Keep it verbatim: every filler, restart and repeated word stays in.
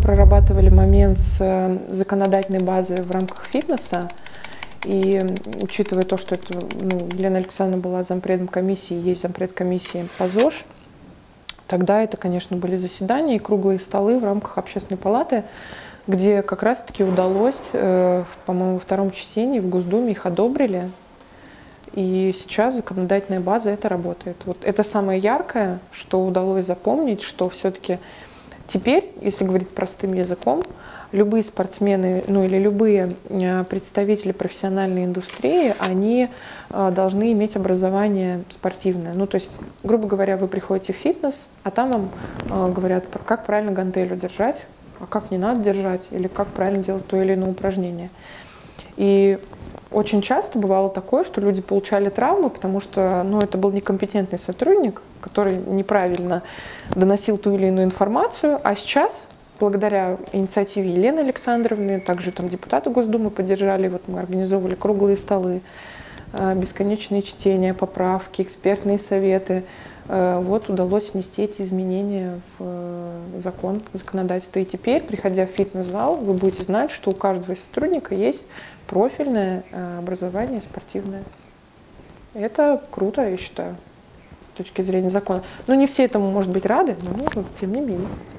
прорабатывали момент с законодательной базой в рамках фитнеса. И учитывая то, что это, ну, Елена Александровна была зампредом комиссии, есть зампред комиссии по ЗОЖ, тогда это, конечно, были заседания и круглые столы в рамках Общественной палаты, где как раз-таки удалось, э, по-моему, во втором чтении в Госдуме их одобрили. И сейчас законодательная база это работает. Вот это самое яркое, что удалось запомнить, что все-таки теперь, если говорить простым языком, любые спортсмены, ну или любые представители профессиональной индустрии, они должны иметь образование спортивное. Ну, то есть, грубо говоря, вы приходите в фитнес, а там вам говорят, как правильно гантелью держать, а как не надо держать, или как правильно делать то или иное упражнение. И очень часто бывало такое, что люди получали травмы, потому что, ну, это был некомпетентный сотрудник, который неправильно доносил ту или иную информацию, а сейчас, благодаря инициативе Елены Александровны, также там депутаты Госдумы поддержали, вот мы организовывали круглые столы, бесконечные чтения, поправки, экспертные советы. Вот удалось внести эти изменения в закон, в законодательство. И теперь, приходя в фитнес-зал, вы будете знать, что у каждого сотрудника есть профильное образование спортивное. Это круто, я считаю, с точки зрения закона. Но не все этому, может быть, рады, но тем не менее.